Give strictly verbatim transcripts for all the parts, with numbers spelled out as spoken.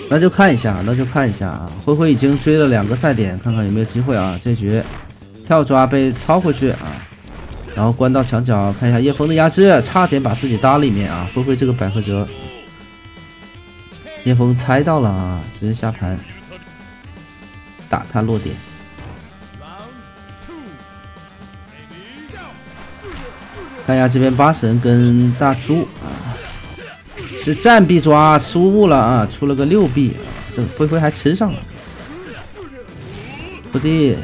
那就看一下，那就看一下啊！灰灰已经追了两个赛点，看看有没有机会啊！这局跳抓被掏回去啊，然后关到墙角，看一下叶枫的压制，差点把自己搭里面啊！灰灰这个百合折，叶枫猜到了啊，直接下盘打他落点。看一下这边八神跟大猪啊。 是战必抓，失误了啊！出了个六臂，这灰灰还吃上了。徒弟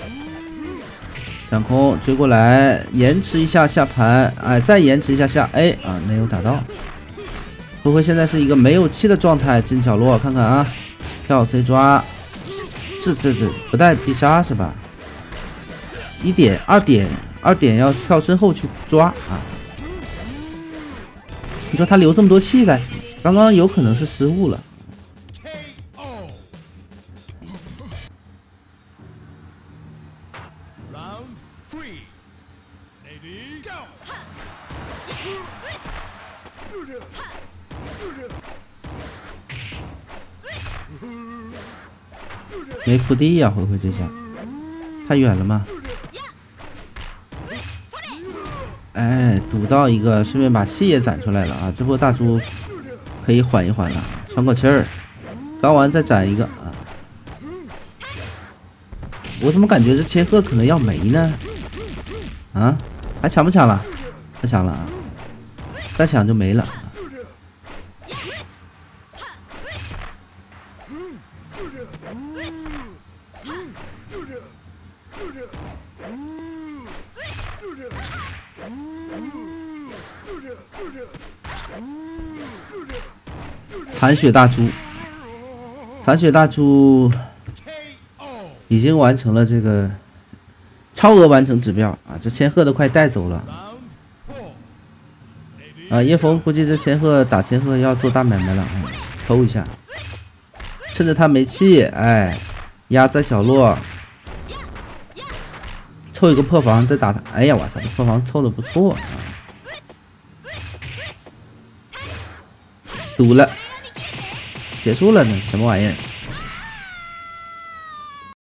抢空追过来，延迟一下下盘，哎，再延迟一下下 A 啊，没有打到。灰灰现在是一个没有气的状态，进角落看看啊，跳 C 抓，这这这不带必杀是吧？一点二点二点要跳身后去抓啊！ 你说他留这么多气干什么？刚刚有可能是失误了。没铺地呀，回回这下太远了吗？ 哎，堵到一个，顺便把气也攒出来了啊！这波大猪可以缓一缓了，喘口气儿。刚完再攒一个啊！我怎么感觉这千鹤可能要没呢？啊，还抢不抢了？不抢了啊！再抢就没了。残血大猪，残血大猪已经完成了这个超额完成指标啊！这千鹤都快带走了啊！叶枫估计这千鹤打千鹤要做大买卖了，嗯，偷一下，趁着他没气，哎，压在角落，凑一个破防再打他。哎呀，我操，这破防凑的不错啊！堵了。 结束了呢，什么玩意儿？